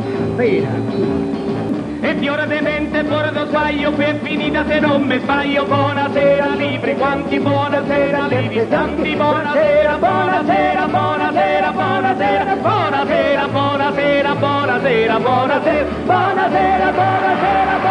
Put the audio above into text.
E fiore de mente fuori do sbaglio, qui è finita se non mi sbaglio. Buonasera libri, quanti buonasera libri, tanti buonasera, buonasera, buonasera, buonasera, buonasera, buonasera, buonasera, buonasera, buonasera, buonasera, buonasera.